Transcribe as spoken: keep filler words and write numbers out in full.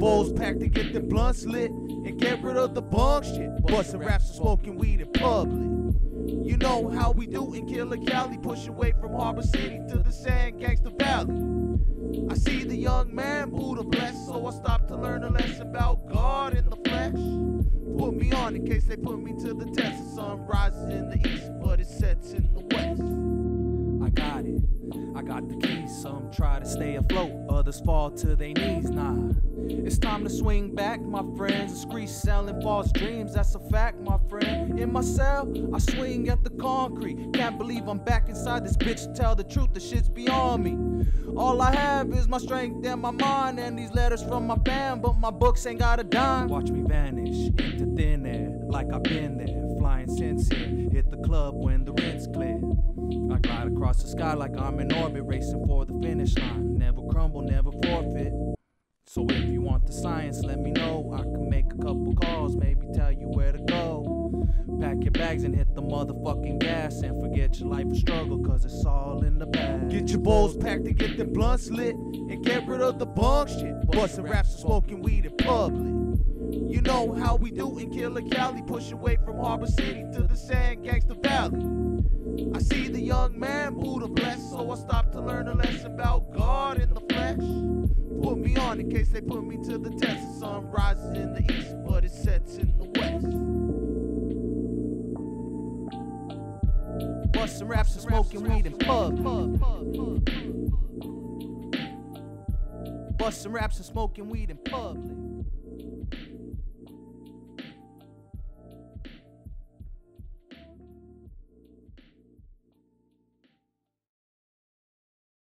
bowls packed to get the blunts lit and get rid of the bunk shit. Bustin' raps and smoking weed in public. You know how we do in Killer Cali, push away from Harbor City to the Sand Gangsta Valley. I see the young man, Buddha blessed, so I stopped to learn a lesson about God in the flesh. Put me on in case they put me to the test. The sun rises in the east, but it sets in the west. I got it, I got the keys. Some try to stay afloat, others fall to their knees. Nah, it's time to swing back, my friends. The streets selling false dreams, that's a fact, my friend. In my cell, I swing at the concrete. Can't believe I'm back inside this bitch. To tell the truth, the shit's beyond me. All I have is my strength and my mind, and these letters from my fam, but my books ain't got a dime. Watch me vanish into thin air, like I've been there. Flying sincere, hit the club when the rent's clear. I glide across the sky like I'm in orbit, racing for the finish line. Never crumble, never forfeit. So if you want the science, let me know. I can make a couple calls, maybe tell you where to go. Pack your bags and hit the motherfucking gas, and forget your life of struggle, cause it's all in the bag. Get your bowls packed to get the blunts lit and get rid of the bunk shit. Bustin' raps and smoking weed in public. You know how we do in Killer Cali, push away from Harbor City to the Sand Gangsta Valley. I see the young man, Buddha blessed, so I stopped to learn a lesson about God in the flesh. Put me on in case they put me to the test. The sun rises in the east, but it sets in the west. Bustin' raps and smoking weed in public. Bustin' raps and smoking weed in public.